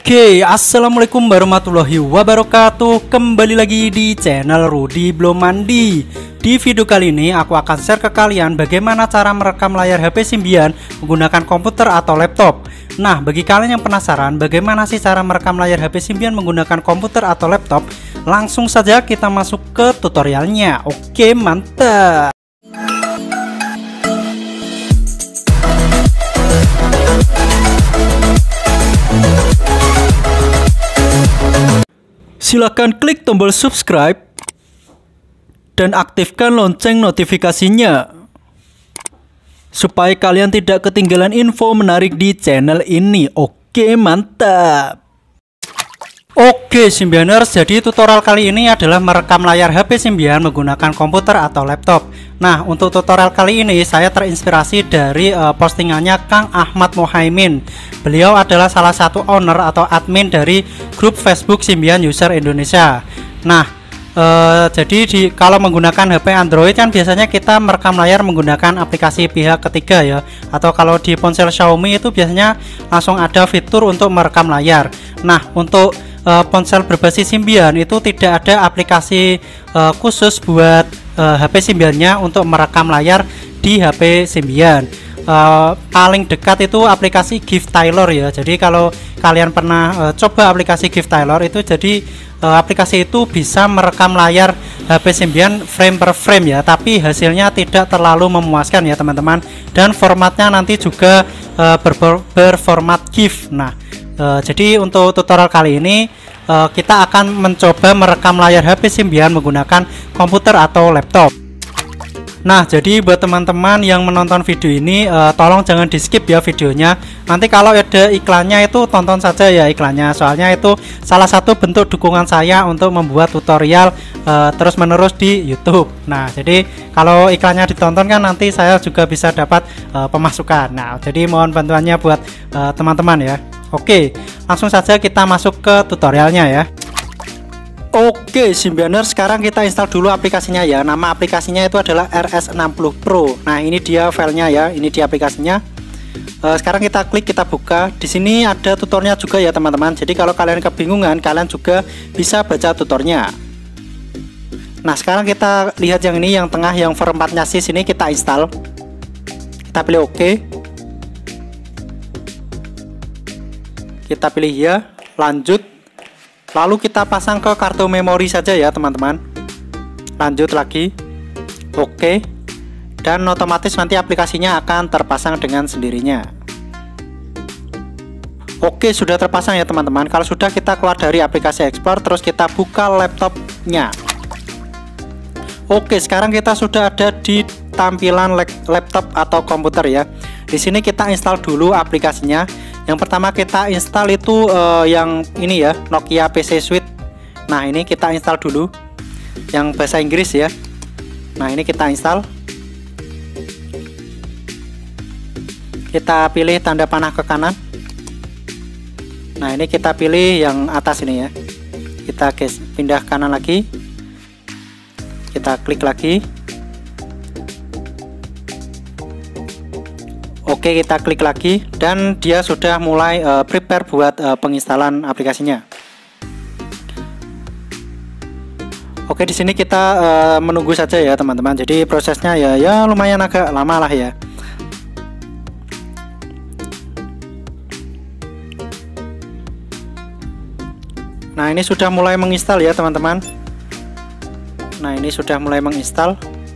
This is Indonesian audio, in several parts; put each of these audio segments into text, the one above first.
Oke, assalamualaikum warahmatullahi wabarakatuh. Kembali lagi di channel Rudy Belum Mandi. Di video kali ini aku akan share ke kalian bagaimana cara merekam layar HP Symbian menggunakan komputer atau laptop. Nah, bagi kalian yang penasaran bagaimana sih cara merekam layar HP Symbian menggunakan komputer atau laptop, langsung saja kita masuk ke tutorialnya. Oke, mantap. Silakan klik tombol subscribe dan aktifkan lonceng notifikasinya supaya kalian tidak ketinggalan info menarik di channel ini. Oke, mantap. Oke Symbianers, jadi tutorial kali ini adalah merekam layar HP Symbian menggunakan komputer atau laptop. Nah, untuk tutorial kali ini saya terinspirasi dari postingannya Kang Ahmad Mohaimin. Beliau adalah salah satu owner atau admin dari grup Facebook Symbian User Indonesia. Nah, jadi kalau menggunakan HP Android kan biasanya kita merekam layar menggunakan aplikasi pihak ketiga ya. Atau kalau di ponsel Xiaomi itu biasanya langsung ada fitur untuk merekam layar. Nah, untuk ponsel berbasis Symbian itu tidak ada aplikasi khusus buat HP Symbiannya untuk merekam layar di HP Symbian. Paling dekat itu aplikasi GiveTiler ya. Jadi kalau kalian pernah coba aplikasi GiveTiler itu, jadi aplikasi itu bisa merekam layar HP Symbian frame per frame ya, tapi hasilnya tidak terlalu memuaskan ya teman-teman, dan formatnya nanti juga berformat GIF. Nah, jadi untuk tutorial kali ini kita akan mencoba merekam layar HP Symbian menggunakan komputer atau laptop. Nah, jadi buat teman-teman yang menonton video ini tolong jangan di skip ya videonya. Nanti kalau ada iklannya itu tonton saja ya iklannya, soalnya itu salah satu bentuk dukungan saya untuk membuat tutorial terus menerus di YouTube. Nah, jadi kalau iklannya ditonton kan nanti saya juga bisa dapat pemasukan. Nah, jadi mohon bantuannya buat teman-teman ya. Oke, langsung saja kita masuk ke tutorialnya ya. Oke Symbianers, sekarang kita install dulu aplikasinya ya. Nama aplikasinya itu adalah RS60 Pro. Nah, ini dia filenya ya, ini dia aplikasinya. Sekarang kita klik, kita buka. Di sini ada tutornya juga ya teman-teman. Jadi kalau kalian kebingungan, kalian juga bisa baca tutornya. Nah, sekarang kita lihat yang ini, yang tengah, yang formatnya sih sini kita install. Kita pilih OK. Kita pilih ya, lanjut. Lalu kita pasang ke kartu memori saja ya teman-teman. Lanjut lagi. Oke. Dan otomatis nanti aplikasinya akan terpasang dengan sendirinya. Oke, sudah terpasang ya teman-teman. Kalau sudah, kita keluar dari aplikasi Explore, terus kita buka laptopnya. Oke, sekarang kita sudah ada di tampilan laptop atau komputer ya. Di sini kita install dulu aplikasinya. Yang pertama kita install itu yang ini ya, Nokia PC Suite. Nah, ini kita install dulu yang bahasa Inggris ya. Nah, ini kita install. Kita pilih tanda panah ke kanan. Nah, ini kita pilih yang atas ini ya. Kita pindah kanan lagi. Kita klik lagi. Oke, kita klik lagi dan dia sudah mulai prepare buat penginstalan aplikasinya. Oke, di sini kita menunggu saja ya teman-teman. Jadi prosesnya ya lumayan agak lama lah ya. Nah, ini sudah mulai menginstal ya teman-teman. Nah, ini sudah mulai menginstal.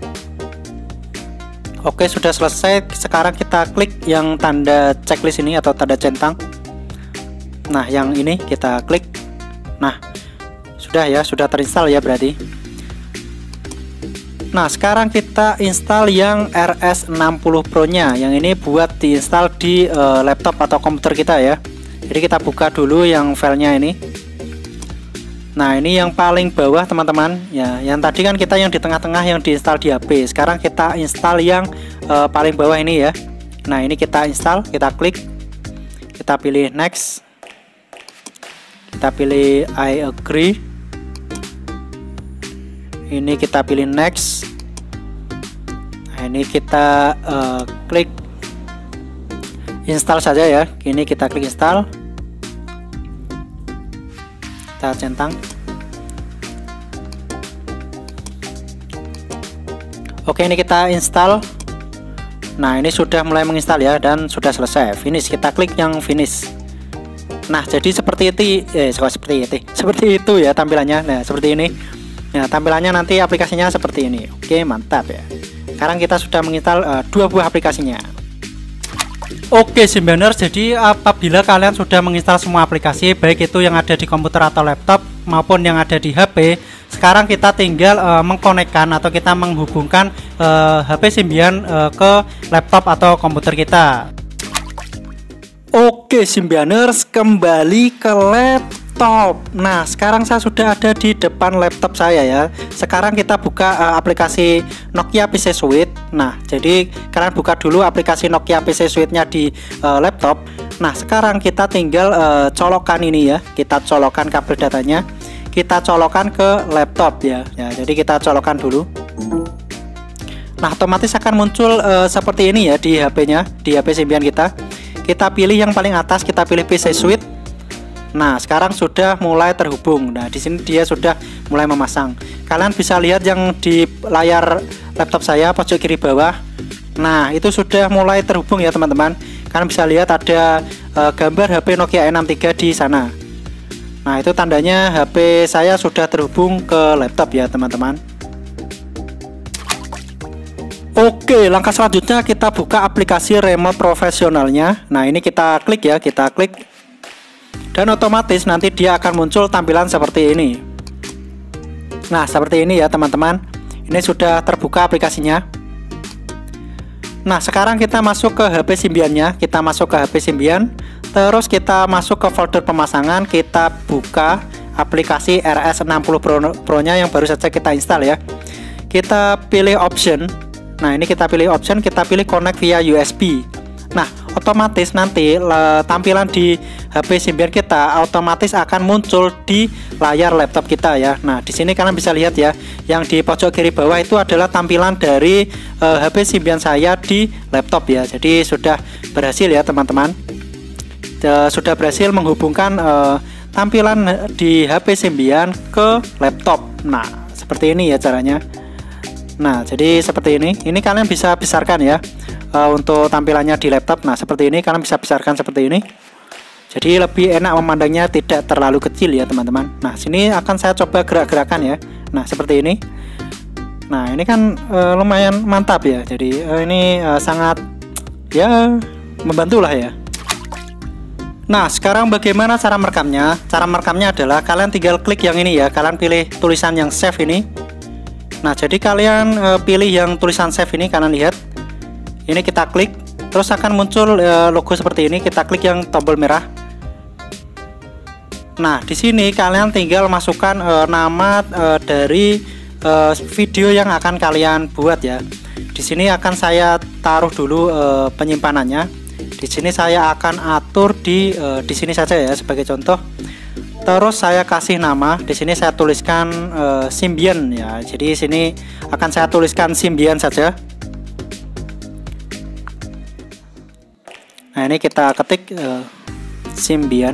Oke, sudah selesai. Sekarang kita klik yang tanda checklist ini atau tanda centang. Nah, yang ini kita klik. Nah, sudah ya, sudah terinstall ya berarti. Nah, sekarang kita install yang RS60 Pro nya. Yang ini buat diinstal di laptop atau komputer kita ya. Jadi kita buka dulu yang filenya ini. Nah, ini yang paling bawah teman-teman ya. Yang tadi kan kita yang di tengah-tengah yang diinstal di HP. Sekarang kita install yang paling bawah ini ya. Nah, ini kita install, kita klik. Kita pilih next. Kita pilih I agree. Ini kita pilih next. Nah, ini kita klik install saja ya. Ini kita klik install. kita centang. Oke, ini kita install. Nah, ini sudah mulai menginstal ya, dan sudah selesai. Finish, kita klik yang finish. Nah, jadi seperti itu ya tampilannya. Nah, seperti ini. Nah, tampilannya nanti aplikasinya seperti ini. Oke, mantap ya. Sekarang kita sudah menginstal 2 buah aplikasinya. Oke Simbianers, jadi apabila kalian sudah menginstal semua aplikasi, baik itu yang ada di komputer atau laptop maupun yang ada di HP, sekarang kita tinggal mengkonekkan atau kita menghubungkan HP Symbian ke laptop atau komputer kita. Oke Symbianers, kembali ke laptop. Nah, sekarang saya sudah ada di depan laptop saya ya. Sekarang kita buka aplikasi Nokia PC Suite. Nah, jadi kalian buka dulu aplikasi Nokia PC Suite-nya di laptop. Nah, sekarang kita tinggal colokan ini ya. Kita colokan kabel datanya. Kita colokan ke laptop ya. Jadi kita colokan dulu. Nah, otomatis akan muncul seperti ini ya di HP-nya, di HP Symbian kita. Kita pilih yang paling atas, kita pilih PC Suite. Nah, sekarang sudah mulai terhubung. Nah, di sini dia sudah mulai memasang. Kalian bisa lihat yang di layar laptop saya pojok kiri bawah. Nah, itu sudah mulai terhubung ya, teman-teman. Kalian bisa lihat ada gambar HP Nokia N63 di sana. Nah, itu tandanya HP saya sudah terhubung ke laptop ya, teman-teman. Oke, langkah selanjutnya kita buka aplikasi remote profesionalnya. Nah, ini kita klik ya, kita klik. Dan otomatis nanti dia akan muncul tampilan seperti ini. Nah, seperti ini ya, teman-teman. Ini sudah terbuka aplikasinya. Nah, sekarang kita masuk ke HP Symbiannya. Kita masuk ke HP Symbian. Terus kita masuk ke folder pemasangan. Kita buka aplikasi RS60 Pro-nya yang baru saja kita install ya. Kita pilih option. Nah, ini kita pilih option, kita pilih connect via USB. Nah, otomatis nanti tampilan di HP Symbian kita otomatis akan muncul di layar laptop kita ya. Nah, di sini kalian bisa lihat ya, yang di pojok kiri bawah itu adalah tampilan dari HP Symbian saya di laptop ya. Jadi sudah berhasil ya, teman-teman. Sudah berhasil menghubungkan tampilan di HP Symbian ke laptop. Nah, seperti ini ya caranya. Nah, jadi seperti ini. Ini kalian bisa besarkan ya untuk tampilannya di laptop. Nah, seperti ini kalian bisa besarkan seperti ini. Jadi lebih enak memandangnya, tidak terlalu kecil ya, teman-teman. Nah, sini akan saya coba gerak-gerakan ya. Nah, seperti ini. Nah, ini kan lumayan mantap ya. Jadi ini sangat ya membantu lah ya. Nah, sekarang bagaimana cara merekamnya? Cara merekamnya adalah kalian tinggal klik yang ini ya. Kalian pilih tulisan yang save ini. Nah, jadi kalian pilih yang tulisan save ini, kalian lihat. Ini kita klik, terus akan muncul logo seperti ini. Kita klik yang tombol merah. Nah, di sini kalian tinggal masukkan nama dari video yang akan kalian buat ya. Di sini akan saya taruh dulu penyimpanannya. Di sini saya akan atur di sini saja ya sebagai contoh. Terus saya kasih nama, di sini saya tuliskan Symbian ya. Jadi sini akan saya tuliskan Symbian saja. Nah, ini kita ketik Symbian.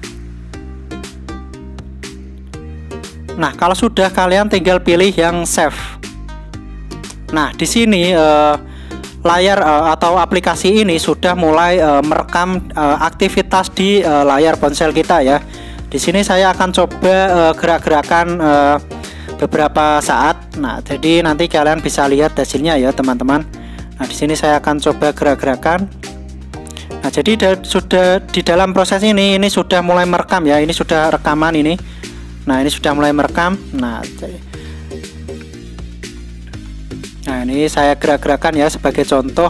Nah, kalau sudah kalian tinggal pilih yang save. Nah, di sini layar atau aplikasi ini sudah mulai merekam aktivitas di layar ponsel kita ya. Di sini saya akan coba gerak-gerakan beberapa saat. Nah, jadi nanti kalian bisa lihat hasilnya ya, teman-teman. Nah, di sini saya akan coba gerak-gerakan. Nah, jadi sudah di dalam proses ini sudah mulai merekam ya. Ini sudah rekaman ini. Nah, ini sudah mulai merekam. Nah, ini saya gerak-gerakan ya sebagai contoh.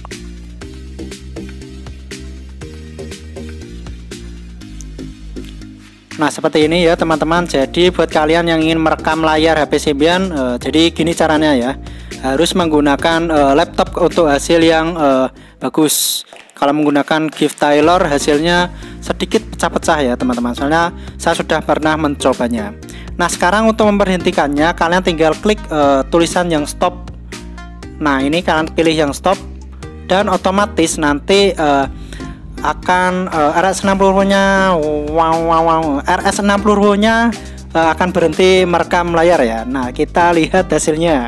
Nah, seperti ini ya, teman-teman. Jadi buat kalian yang ingin merekam layar HP Symbian, jadi gini caranya ya. Harus menggunakan laptop untuk hasil yang bagus. Kalau menggunakan GIF-Taylor hasilnya sedikit pecah-pecah ya, teman-teman. Soalnya saya sudah pernah mencobanya. Nah, sekarang untuk memberhentikannya kalian tinggal klik tulisan yang stop. Nah, ini kalian pilih yang stop dan otomatis nanti akan RS60 nya RS60 nya akan berhenti merekam layar ya. Nah, kita lihat hasilnya.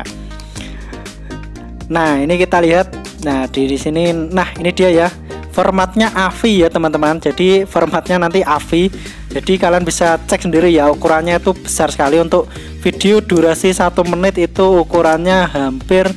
Nah, ini kita lihat. Nah, di sini, nah ini dia ya. Formatnya AVI ya teman-teman. Jadi formatnya nanti AVI. Jadi kalian bisa cek sendiri ya, ukurannya itu besar sekali. Untuk video durasi 1 menit itu ukurannya hampir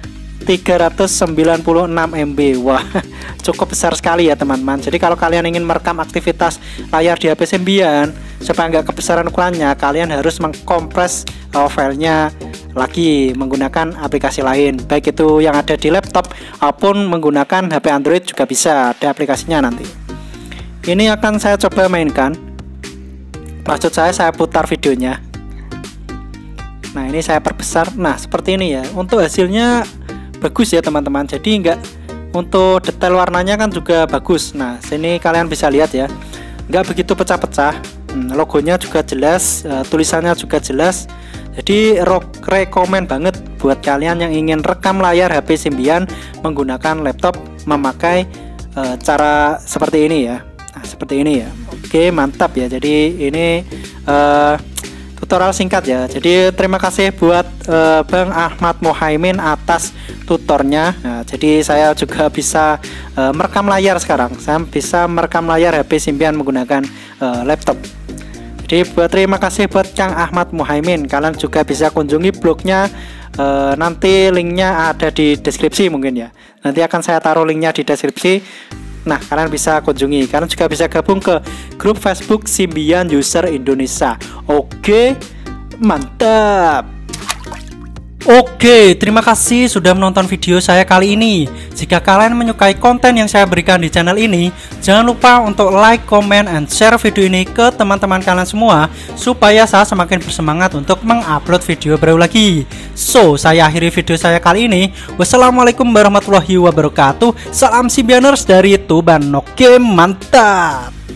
396 MB. Wah, cukup besar sekali ya teman-teman. Jadi kalau kalian ingin merekam aktivitas layar di HP 9 supaya nggak kebesaran ukurannya, kalian harus mengkompres filenya lagi menggunakan aplikasi lain, baik itu yang ada di laptop maupun menggunakan HP Android juga bisa, ada aplikasinya nanti. Ini akan saya coba mainkan. Maksud saya putar videonya. Nah, ini saya perbesar. Nah, seperti ini ya. Untuk hasilnya bagus ya teman-teman. Jadi enggak, untuk detail warnanya kan juga bagus. Nah, sini kalian bisa lihat ya, enggak begitu pecah-pecah. Logonya juga jelas, tulisannya juga jelas. Jadi rekomen banget buat kalian yang ingin rekam layar HP 9 menggunakan laptop memakai cara seperti ini ya. Nah, seperti ini ya. Oke, mantap ya. Jadi ini tutorial singkat ya. Jadi terima kasih buat Bang Ahmad Muhaimin atas tutornya. Nah, jadi saya juga bisa merekam layar sekarang. Saya bisa merekam layar HP 9 menggunakan laptop. Jadi terima kasih buat Kang Ahmad Muhaimin. Kalian juga bisa kunjungi blognya. Nanti linknya ada di deskripsi mungkin ya. Nanti akan saya taruh linknya di deskripsi. Nah, kalian bisa kunjungi. Kalian juga bisa gabung ke grup Facebook Symbian User Indonesia. Oke, mantap. Oke, terima kasih sudah menonton video saya kali ini. Jika kalian menyukai konten yang saya berikan di channel ini, jangan lupa untuk like, comment, and share video ini ke teman-teman kalian semua, supaya saya semakin bersemangat untuk mengupload video baru lagi. So, saya akhiri video saya kali ini. Wassalamualaikum warahmatullahi wabarakatuh. Salam Symbianers dari Tuban. Oke, mantap.